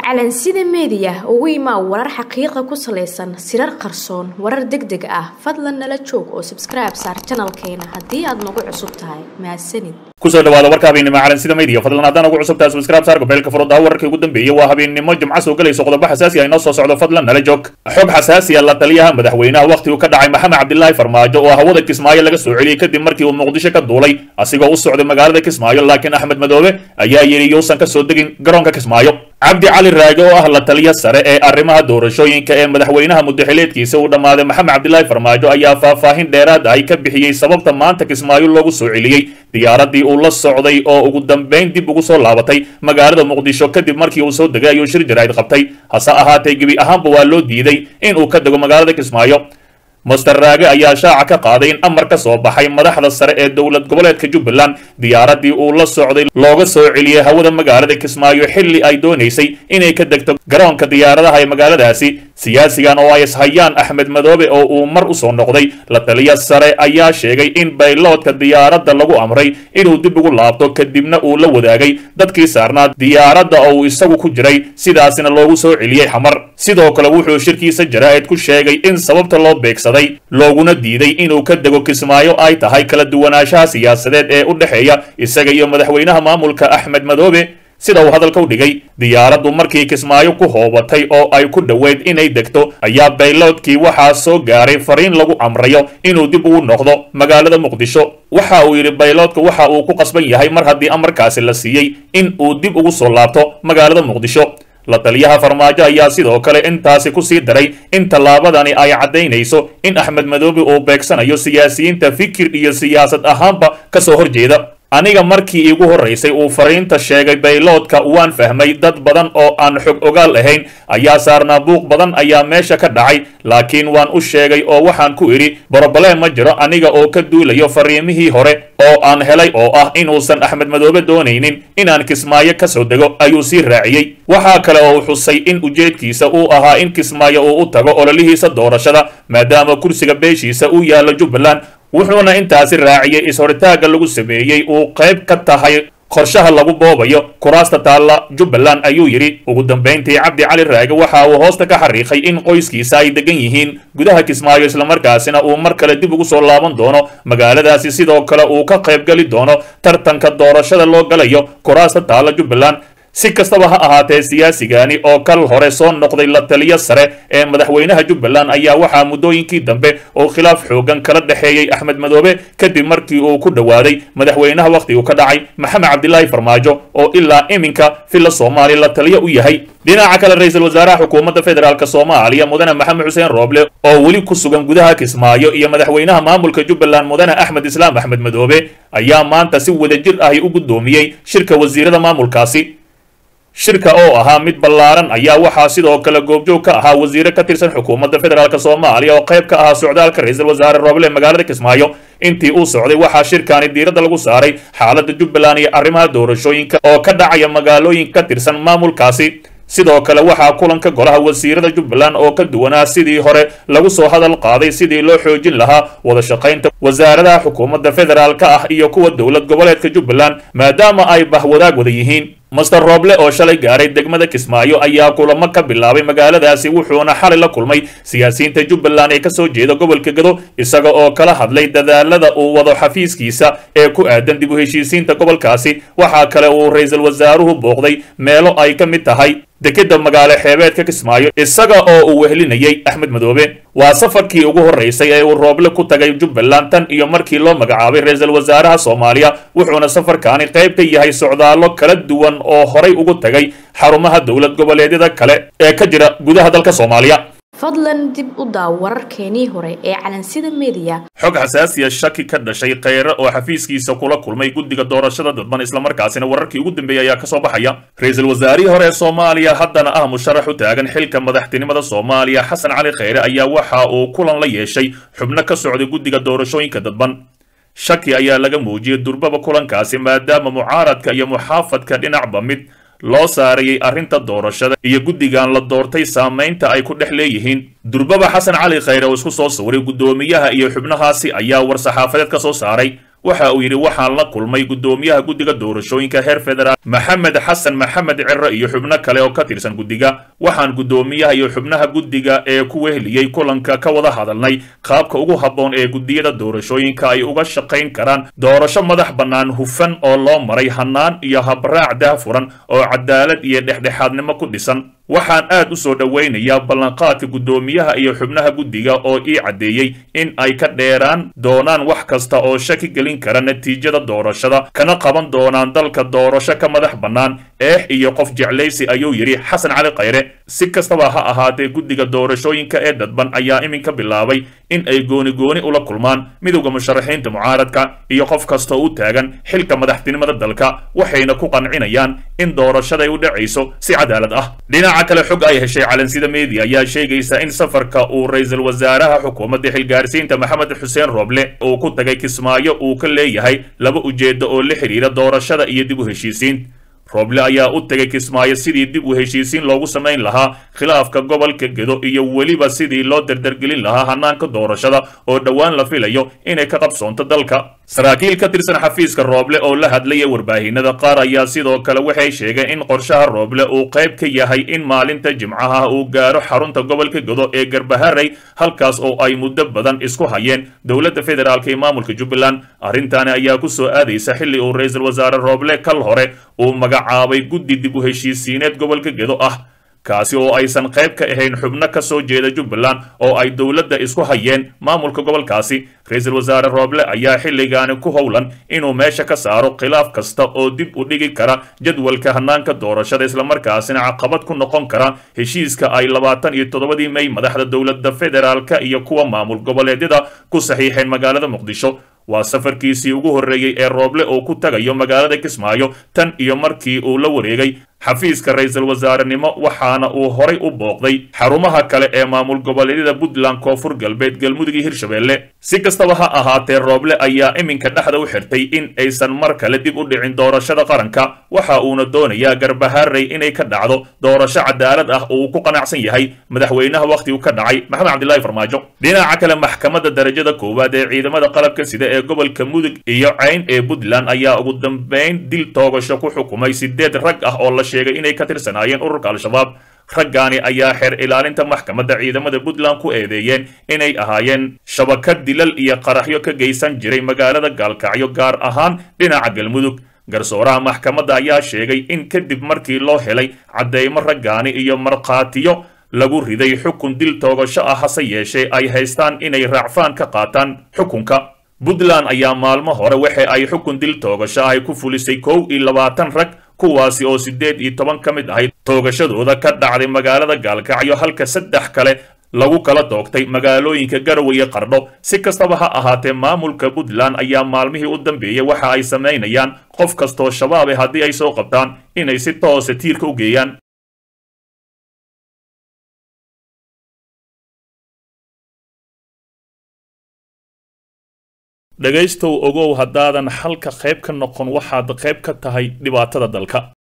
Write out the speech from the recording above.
calansida media ugu imaa warar xaqiiqa ku saleysan sirar qarsoon warar degdeg ah fadlan nala joog oo subscribe saar channelkeena haddii aad nagu cusub tahay mahadsanid kusoo dhawaada warka habeenimo calansida media fadlan haddaan ugu cusub tahay subscribe saar gobolka farooda wararkii ugu dambeeyay waa habeenimo jimcaha soo galayso qodobo xasaasi ah inoo soo socdo fadlan nala joog xog xasaasi ah la taliyaha madaxweynaha waqtigu ka dhacay maxamed cabdilaahi farmaajo oo hawada Kismaayo laga soo celiyay kadib markii uu Muqdisho ka duulay asigoo u socday magaalada Kismaayo laakiin Axmed Madoobe ayaa yiri yuusan ka soo degin garoonka Kismaayo عبد علي الراجو أهل تليا سرة أرمها دور شوين كأن مدحوينها مدحليت كيسة ودماد محمد عبد الله فرماجو أيا فاهين ديراد أي كبحيي سبب تمان تكسمايو لوجو سعيلي ديارة دي أول السعودي أو قدام بين دي بقصة لعبتي مجارد مقدشة كدب مركي وصود دجاج يشري جرايد قبتي حساها تيجي أهم بوالو ديدي إن وكدجو مجارد كسمايو مستراجع ayaa shaaca ka qaaday in amar ka soo baxay madaxda sare ee dawlad goboleedka Jubbaland diyaaradii uu la socday looga soo celiyay hawada magaalada Kismaayo xilli ay doonaysay inay ka degto garoonka diyaaradaha ee magaaladaasi siyaasigan oo ay hayaan Axmed Madoobe oo uu mar u soo noqday la taliya sare ayaa sheegay in bayloodka diyaaradda lagu amray inuu dib ugu laabto kadibna uu la wadaagay dadkii saarnaa diyaaradda oo isagu ku jiray sidaasina loogu soo celiyay xamar sidoo kale wuxuu shirkiisa jaraa'id ku sheegay in sababta loo beegsaday looguna diiday inuu ka dego Kismaayo ay tahay kala duwanaanshaha siyaasadeed ee u dhaxeeya isaga iyo madaxweynaha maamulka Axmed Madoobe sida uu hadalka u dhigay diyaaraddu markii Kismaayo ku hoobatay oo ay ku dhaweyd inay degto ayaa bayloodkii waxaa soo gaaray fariin lagu amrayo inuu dib ugu noqdo magaalada Muqdisho waxa uu yiri bayloodka waxa uu ku qasban yahay mar haddii amarkaasi la siiyay in uu dib ugu soo laabto magaalada Muqdisho la taliyaha farmaajo ayaa sidoo kale intaasi ku sii daray in tallaabadani ay cadeynayso in Axmed Madoobe uu beegsanayo siyaasiyiinta fikir iyo siyaasad ahaanba ka soo horjeeda aniga markii igu horeysay uu fariinta sheegay bayloodka waan fahmay dad badan oo aan xog ogaal ahayn ayaa saarnaa buuq badan ayaa meesha ka dhacay laakiin waan u sheegay oo waxaan ku idhi borobaleen ma jiro aniga oo ka duulayo fariimihii hore oo aan helay oo ah inuusan Axmed Madoobe doonaynin inaan Kismaayo ka soo dego ayuu sii raaciyay waxa kale oo xusay in ujeedkiisa uu ahaa in Kismaayo uu u tago ololihiisa doorashada maadaama kursiga beeshiisa uu yaalo Jubbaland wuxuuna intaasi raaciyay is-hortaaga lagu sameeyay uu qayb ka tahay qorshaha lagu boobayo kuraasta taalla Jubbaland ayuu yiri ugu dambeyntii Cabdi Cali Raage waxa uu hoosta ka xariiqay in qoyskiisa ay degan yihiin gudaha Kismaayo isla markaasina uu mar kale dib ugu soo laaban doono magaaladaasi sidoo kale uu ka qayb gali doono tartanka doorashada loo galayo kuraasta taalla Jubbaland si kastaba ha ahaatee siyaasigani oo kal hore soo noqday la taliya sare ee madaxweynaha Jubbaland ayaa waxaa muddooyinkii dambe oo khilaaf xoogan kala dhaxeeyay Axmed Madoobe kadib markii uu ku dhawaaday madaxweynaha waqtigu ka dhacay Maxamed Cabdilaahi Farmaajo oo ilaa iminka filla Soomaaliya la taliya u yahay dhinaca kale ra'iisul wasaaraha xukuumadda federaalka Soomaaliya mudane Maxamed Xuseen Rooble oo weli ku sugan gudaha Kismaayo iyo madaxweynaha maamulka Jubbaland mudane Axmed Islaam Axmed Madoobe ayaa maanta si wadajir ah u gudoomiyay shirka wasiirada maamulkaasi shirka oo ahaa mid ballaaran ayaa waxaa sidoo kale goobjoog ka ahaa wasiiro ka tirsan xukuumadda federaalka Soomaaliya oo qayb ka ahaa socdaalka ra'iisul wasaare Rooble magaalada Kismaayo intii uu socday waxaa shirkaani diiradda lagu saaray xaaladda Jubbaland iyo arrimaha doorashooyinka oo ka dhacaya magaalooyin ka tirsan maamulkaasi sidoo kale waxaa kulanka golaha wasiirada Jubbaland oo ka duwanaa sidii hore lagu soo hadal qaaday sidii loo xoojin lahaa wada shaqaynta wasaaradaha xukuumadda federaalka ah iyo kuwa dawlad goboleedka Jubbaland maadaama ay bahwadaag wada yihiin Mr. Rooble oo shalay gaaray degmada Kismaayo ayaa kulamo ka bilaabay magaaladaasi wuxuuna xalay la kulmay siyaasiyiinta Jubbaland ee ka soo jeeda gobolka Gado isaga oo kala hadlay dadaalada uu wado xafiiskiisa ee ku aadan dib u heshiisiinta gobolkaasi waxa kale uu ra'iisul wasaaruhu booqday meelo ay ka mid tahay dekeda magaalo xeebeedka Kismaayo isaga oo uu wehlinayay Axmed Madoobe waa safarkii ugu horeysay ee uu Rooble ku tagay Jubbaland tan iyo markii loo magacaabay ra'iisul wasaaraha Soomaaliya wuxuuna safarkaani qayb ka yahay socdaalo kala duwan oo horay ugu tagay xarumaha dawlad goboleedyada kale ee ka jira gudaha dalka Soomaaliya fadlan dib u daaw wararkeenii hore ee calansida media xog xasaasi ah shaki ka dhashay Khayre oo xafiiskiisa kula kulmay guddiga doorashada dadban isla markaasina wararkii ugu dambeeyay ayaa ka soo baxaya ra'iisul wasaarihii hore ee Soomaaliya haddana ah musharax u taagan xilka madaxtinimada Soomaaliya Xasan Cali Khayre ayaa waxa uu kulan la yeeshay xubno ka socday guddiga doorashooyinka dadban shaki ayaa laga muujiyay durbaba kulankaasi maadaama mucaaradka iyo muxaafadka dhinacba mid loo saarayay arrinta doorashada iyo guddigan la doortay saameynta ay ku dhex leeyihiin durbaba Xasan Cali Khayre oo isku soo sawiray gudoomiyaha iyo xubnahaasi ayaa war saxaafadeed ka soo saaray waxa uu yidhi waxaan la kulmay guddoomiyaha guddiga doorashooyinka heer federaal maxamed xasan maxamed ciro iyo xubno kale oo ka tirsan guddiga waxaan guddoomiyaha iyo xubnaha guddiga ee ku weheliyey kulanka ka wada hadalnay qaabka ugu habboon ee guddiyada doorashooyinka ay uga shaqayn karaan doorasho madax bannaan hufan oo loo maray hannaan iyo habraac daahfuran oo cadaalad iyo dhexdhexaadnimo ku dhisan waxaan aad u soo dhowaynayaa ballanqaadka guddoomiyaha iyo xubnaha guddiga oo ii caddeeyey in ay ka dheeraan doonaan wax kasta oo shaki gelin kara natiijada doorashada kana qaban doonaan dalka doorasho ka madax bannaan iyo qof jeclaysi ayuu yidhi xasan cali khayre si kastaba ha ahaatee guddiga doorashooyinka ee dadban ayaa iminka bilaabay in ay gooni ula kulmaan midowda musharaxiinta mucaaradka iyo qof kasta u taagan xilka madaxtinimada dalka waxayna ku qancinayaan in doorashaday u dhacayso si cadaalad ah dhinaca kale xog ay heshay calansida media ayaa sheegaysa in safarka uu ra-iisul wasaaraha xukuumadda xilgaarsiinta maxamed xuseen rooble uu ku tagay kismaayo uu ka leeyahay laba ujeedo oo la xidhiira doorashada iyo dib u heshiisiin rooble ayaa u tegay kismaayo sidii dib u heshiisiin loogu samayn lahaa khilaafka gobolka gedo iyo weliba sidii loo dardargelin lahaa hanaanka doorashada oo dhowaan la filayo inay ka qabsoonto dalka saraakiil ka tirsan xafiiska rooble oo la hadlaya warbaahinada qaar ayaa sidoo kale waxay sheegeen in qorshaha rooble uu qayb ka yahay in maalinta jimcaha uu gaaro xarunta gobolka gedo ee garbaharey halkaas oo ay muddo badan isku hayeen dowladda federaalk ee maamulka jubbaland arrintaani ayaa ku soo aadaysa xilli uu ra-iisul wasaare rooble kal hore uu magacaabay guddi dib u heshiisiineed gobolka gedo ah kaasi oo aysan qayb ka ahayn xubno ka soo jeeda jubbaland oo ay dowladda isku hayeen maamulka gobolkaasi ra-iisul wasaare rooble ayaa xilligaani ku howlan inuu meesha ka saaro khilaaf kasta oo dib u dhigi kara jadwalka hanaanka doorashada islamarkaasina caqabad ku noqon kara heshiiska ay 27 May madaxda dowladda federaalka iyo kuwa maamul goboleedyada ku saxiixeen magaalada muqdisho waa safarkiisii ugu horreeyay ee rooble oo ku tagayo magaalada kismaayo tan iyo markii uu la wareegay xafiiska ra-iisul wasaarenimo waxaana uu horay u booqday xarumaha kale ee maamul goboleedyada puntland koonfur galbeed galmudug iyo hirshabelle si kastaba ha ahaatee rooble ayaa iminka dhexda u xirtay in aysan mar kale dib u dhicin doorashada qaranka waxa uuna doonayaa garbaharey inay ka dhacdo doorasho cadaalad ah oo uu ku qanacsan yahay madaxweynaha wakhtigu ka dhacay maxamed cabdilaahi farmaajo dhinaca kale maxkamadda darajada koowaad ee ciidamada qalabka sida ee gobolka mudug iyo cayn ee puntland ayaa ugu dambeyn dil toogasho ku xukumay 8 rag ah oo la sheegay inay ka tirsanaayeen ururka al-shabaab raggaani ayaa xeer ilaalinta maxkamadda ciidamada puntland ku eedeeyeen inay ahaayeen shabakad dilal iyo qaraxyo ka geysan jiray magaalada gaalkacyo gaar ahaan dhinaca galmudug garsooraha maxkamadda ayaa sheegay in kadib markii loo helay cadeymo raggaani iyo markhaatiyo lagu riday xukun dil toogasho ah hase yeeshee ay haystaan inay raacfaan ka qaataan xukunka puntland ayaa maalmo hore waxa ay xukun dil toogasho ay ku fulisay 21 rag kuwaasi oo 18 ka mid ahayd toogashadooda ka dhacday magaalada gaalkacyo halka 3 kale lagu kala doogtay magaalooyinka Garowe iyo Qardho si kastaba ha ahaatee maamulka puntland ayaa maalmihii u dambeeyay waxa ay sameynayaan qof kastoo shabaab ah haddii ay soo qabtaan inay si toos ah tiirka u geeyaan dhagaystow ogow haddaadan halka qayb ka noqon waxaad qayb ka tahay dhibaatada dalka